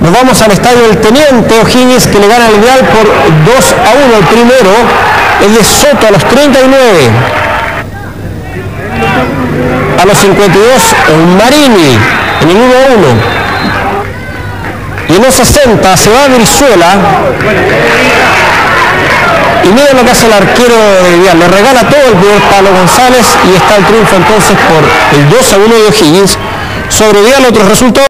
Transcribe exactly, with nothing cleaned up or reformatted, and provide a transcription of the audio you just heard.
Nos vamos al estadio del Teniente O'Higgins, que le gana al Real por dos a uno. El primero es de Soto a los treinta y nueve. A los cincuenta y dos, Marini en el uno a uno. Y en los sesenta se va a Brizuela. Y miren lo que hace el arquero de Vial. Le regala todo el primer palo González y está el triunfo entonces por el dos a uno de O'Higgins sobre Vial. Otros resultados.